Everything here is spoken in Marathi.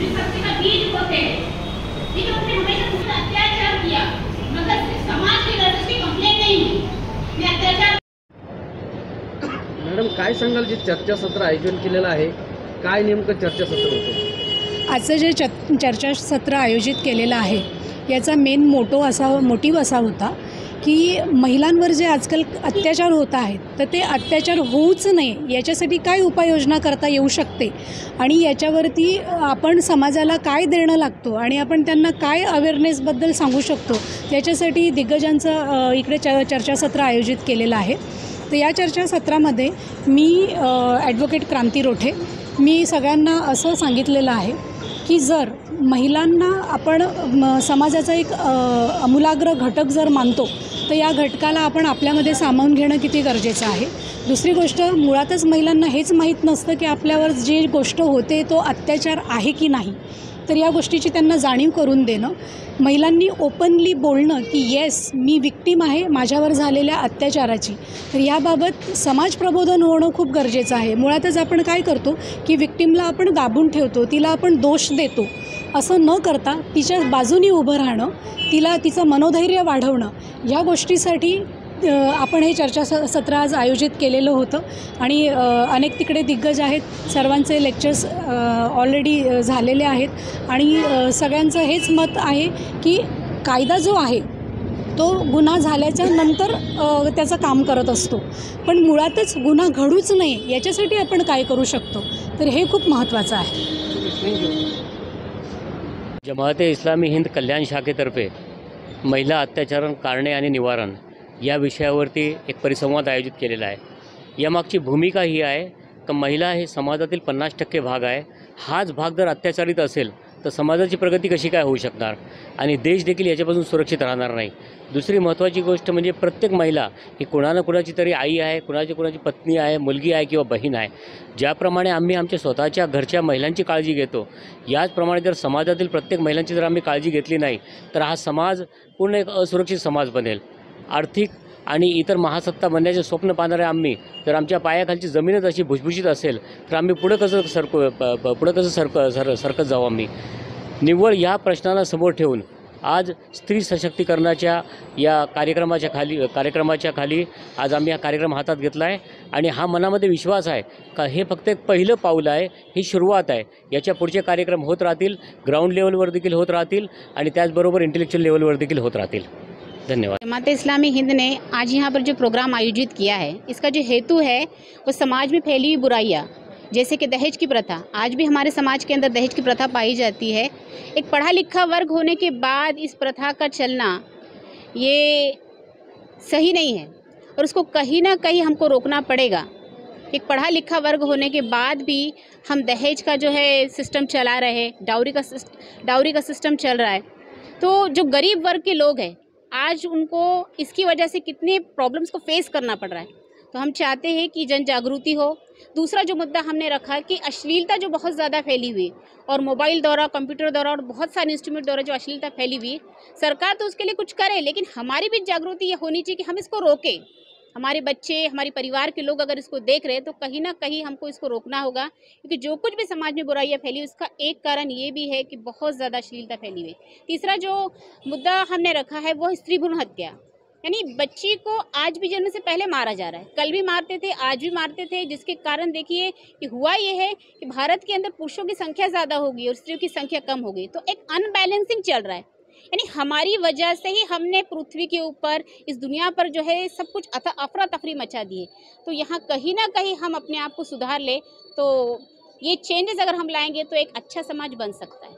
विभक्ति का बीज होते हैं, लेकिन उसने हमेशा खुद अत्याचार किया, मगर समाज की तरफ से कंप्लेंट नहीं हुई। मैं अत्याचार। मॅडम काय सांगाल, जे चर्चासत्र आयोजन केलेलं आहे, काय नेमकं चर्चासत्र होतं? आजचं जे चर्चासत्र आयोजित केलेलं आहे याचा मेन मोटिव्ह असा होता की महिलांवर जे आजकाल अत्याचार होत आहेत तर ते अत्याचार होऊच नये याच्यासाठी काय उपाययोजना करता येऊ शकते आणि याच्यावरती आपण समाजाला काय देणं लागतो आणि आपण त्यांना काय अवेअरनेसबद्दल सांगू शकतो याच्यासाठी दिग्गजांचं इकडे चर्चासत्र आयोजित केलेलं आहे। तर या चर्चासत्रामध्ये मी ॲडव्होकेट क्रांती रोठे मी सगळ्यांना असं सांगितलेलं आहे की जर महिलांना आपण समाजाचा एक अमूलाग्र घटक जर मानतो तर या घटकाला आपण आपल्यामध्ये सामावून घेणं किती गरजेचं आहे। दुसरी गोष्ट, मुळातच महिलांना हेच माहीत नसतं की आपल्यावर जी गोष्ट होते तो अत्याचार आहे की नाही, तर या गोष्टीची त्यांना जाणीव करून देणं, महिलांनी ओपनली बोलणं की येस मी विक्टीम आहे माझ्यावर झालेल्या अत्याचाराची, तर याबाबत समाज प्रबोधन होणं खूप गरजेचं आहे। मुळातच आपण काय करतो की विक्टीमला आपण दाबून ठेवतो, तिला आपण दोष देतो, असं न करता तिच्या बाजूनी उभं राहणं, तिचं मनोधैर्य वाढवणं, ह्या गोष्टीसाठी आपण हे चर्चासत्र आज आयोजित केलेलं होतं आणि अनेक तिकडे दिग्गज आहेत, सर्वांचे लेक्चर्स ऑलरेडी झालेले आहेत आणि सगळ्यांचं हेच मत आहे की कायदा जो आहे तो गुन्हा झाल्याच्या नंतर त्याचं काम करत असतो, पण मुळातच गुन्हा घडूच नये याच्यासाठी आपण काय करू शकतो, तर हे खूप महत्त्वाचं आहे। जमाते इस्लामी हिंद कल्याण शाखेतर्फे महिला अत्याचार कारणे आणि निवारण या विषयावरती एक परिसंवाद आयोजित केलेला आहे। यामागची भूमिका ही आहे की महिला हे समाजातील 50% भाग आहे, हाच भाग जर अत्याचारित असेल तर समाजाची प्रगती कशी काय होऊ शकणार आणि देश देखील याच्यापासून सुरक्षित राहणार नाही। दुसरी महत्त्वाची गोष्ट म्हणजे प्रत्येक महिला ही कोणा कुणाची तरी आई आहे, कुणाची पत्नी आहे, मुलगी आहे किंवा बहीण आहे। ज्याप्रमाणे आम्ही आमच्या स्वतःच्या घरच्या महिलांची काळजी घेतो, याचप्रमाणे जर समाजातील प्रत्येक महिलांची जर आम्ही काळजी घेतली नाही तर हा समाज पूर्ण एक असुरक्षित समाज बनेल। आर्थिक आणि इतर महासत्ता बनण्याचे स्वप्न पाहणारे आम्ही जर आमच्या पायाखालची जमीनच अशी भुसभुशीत असेल तर आम्ही पुढं कसं सरकत जाऊ। आम्ही निव्वळ या प्रश्नाला समोर ठेवून आज स्त्री सशक्तीकरणाच्या या कार्यक्रमाच्या खाली आज आम्ही हा कार्यक्रम हातात घेतला आहे आणि हा मनामध्ये विश्वास आहे का हे फक्त एक पहिलं पाऊल आहे, ही सुरुवात आहे। याच्या पुढचे कार्यक्रम होत राहतील, ग्राउंड लेवलवर देखील होत राहतील आणि त्याचबरोबर इंटेलेक्चुअल लेवलवर देखील होत राहतील। धन्यवाद। जमात इस्लामी हिंद ने आज यहाँ पर जो प्रोग्राम आयोजित किया है, इसका जो हेतु है वो समाज में फैली हुई बुराइयाँ जैसे कि दहेज की प्रथा, आज भी हमारे समाज के अंदर दहेज की प्रथा पाई जाती है। एक पढ़ा लिखा वर्ग होने के बाद इस प्रथा का चलना ये सही नहीं है और उसको कहीं ना कहीं हमको रोकना पड़ेगा। एक पढ़ा लिखा वर्ग होने के बाद भी हम दहेज का जो है सिस्टम चला रहे हैं, डाउरी का सिस्टम चल रहा है, तो जो गरीब वर्ग के लोग हैं आज उनको इसकी वजह से कितने प्रॉब्लम्स को फेस करना पड़ रहा है। तो हम चाहते हैं कि जन जागृति हो। दूसरा जो मुद्दा हमने रखा कि अश्लीलता जो बहुत ज़्यादा फैली हुई और मोबाइल द्वारा, कंप्यूटर द्वारा और बहुत सारे इंस्ट्रूमेंट द्वारा जो अश्लीलता फैली हुई, सरकार तो उसके लिए कुछ करे, लेकिन हमारी भी जागृति ये होनी चाहिए कि हम इसको रोकें। हमारे बच्चे, हमारे परिवार के लोग अगर इसको देख रहे हैं तो कहीं ना कहीं हमको इसको रोकना होगा, क्योंकि जो कुछ भी समाज में बुराइयाँ फैली उसका एक कारण ये भी है कि बहुत ज़्यादा अश्लीलता फैली हुई। तीसरा जो मुद्दा हमने रखा है वो स्त्री भ्रूण हत्या, यानी बच्ची को आज भी जन्म से पहले मारा जा रहा है। कल भी मारते थे, आज भी मारते थे, जिसके कारण देखिए कि हुआ ये है कि भारत के अंदर पुरुषों की संख्या ज़्यादा होगी और स्त्रियों की संख्या कम हो गई, तो एक अनबैलेंसिंग चल रहा है। यानी हमारी वजह से ही हमने पृथ्वी के ऊपर, इस दुनिया पर जो है सब कुछ अफरा तफरी मचा दी है। तो यहाँ कहीं ना कहीं हम अपने आप को सुधार ले तो ये चेंजेस अगर हम लाएंगे तो एक अच्छा समाज बन सकता है।